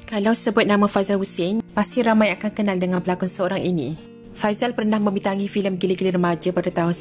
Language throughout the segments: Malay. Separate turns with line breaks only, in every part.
Kalau sebut nama Faizal Hussein, pasti ramai akan kenal dengan pelakon seorang ini. Faizal pernah membintangi filem Gila-Gila Remaja pada tahun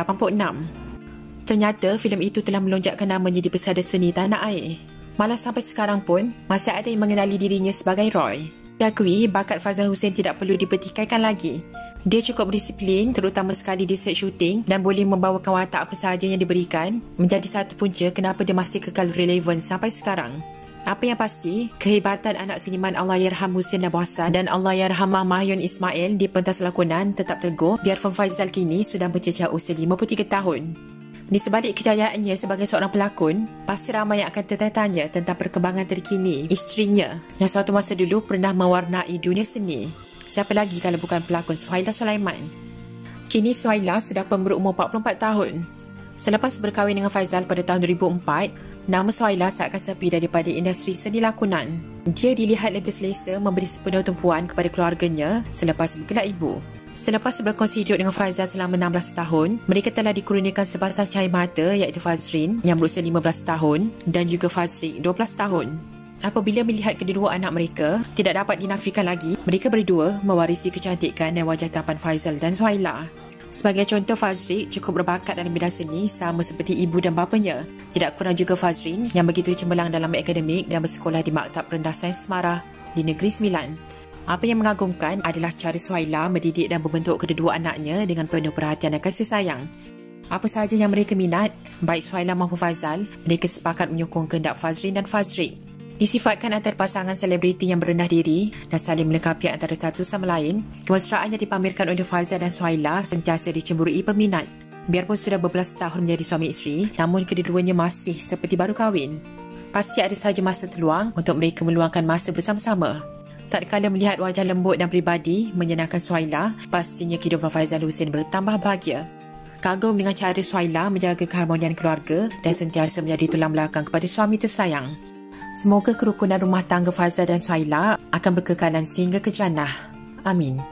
1986. Ternyata filem itu telah melonjakkan namanya di pesada seni tanah air. Malah sampai sekarang pun, masih ada yang mengenali dirinya sebagai Roy. Diakui, bakat Faizal Hussein tidak perlu dipertikaikan lagi. Dia cukup berdisiplin, terutama sekali di set syuting, dan boleh membawakan watak apa sahaja yang diberikan, menjadi satu punca kenapa dia masih kekal relevan sampai sekarang. Apa yang pasti, kehebatan anak seniman Allahyarham Hussein Abu Hassan dan Allahyarhamah Mahyun Ismail di pentas lakonan tetap teguh biarpun Faizal kini sudah mencecah usia 53 tahun. Di sebalik kejayaannya sebagai seorang pelakon, pasti ramai yang akan tertanya tentang perkembangan terkini isterinya yang suatu masa dulu pernah mewarnai dunia seni. Siapa lagi kalau bukan pelakon Suhaila Sulaiman. Kini Suhaila sudah pun berumur 44 tahun. Selepas berkahwin dengan Faizal pada tahun 2004, nama Suhaila seakan sepi daripada industri seni lakonan. Dia dilihat lebih selesa memberi sepenuh tumpuan kepada keluarganya selepas bergelar ibu. Selepas berkongsi hidup dengan Faizal selama 16 tahun, mereka telah dikurniakan sepasang cahaya mata iaitu Fazrin yang berusia 15 tahun dan juga Fazrik 12 tahun. Apabila melihat kedua anak mereka, tidak dapat dinafikan lagi, mereka berdua mewarisi kecantikan dan wajah tampan Faizal dan Suhaila. Sebagai contoh, Fazrik cukup berbakat dalam bidang seni sama seperti ibu dan bapanya. Tidak kurang juga Fazrin yang begitu cemerlang dalam akademik dan bersekolah di Maktab Rendah Sains Semarang di Negeri Sembilan. Apa yang mengagumkan adalah cara Suhaila mendidik dan membentuk kedua anaknya dengan penuh perhatian dan kasih sayang. Apa sahaja yang mereka minat, baik Suhaila maupun Faizal, mereka sepakat menyokong kehendak Fazrin dan Fazrik. Disifatkan antara pasangan selebriti yang berendah diri dan saling melengkapi antara satu sama lain, kemesraan yang dipamerkan oleh Faizal dan Suhaila sentiasa dicemburui peminat. Biarpun sudah berbelas tahun menjadi suami isteri, namun kedua-duanya masih seperti baru kahwin. Pasti ada sahaja masa terluang untuk mereka meluangkan masa bersama-sama. Tak kala melihat wajah lembut dan pribadi menyenangkan Suhaila, pastinya kehidupan Faizal Hussein bertambah bahagia. Kagum dengan cara Suhaila menjaga keharmonian keluarga dan sentiasa menjadi tulang belakang kepada suami tersayang. Semoga kerukunan rumah tangga Faizal dan Suhaila akan berkekalan sehingga ke jannah. Amin.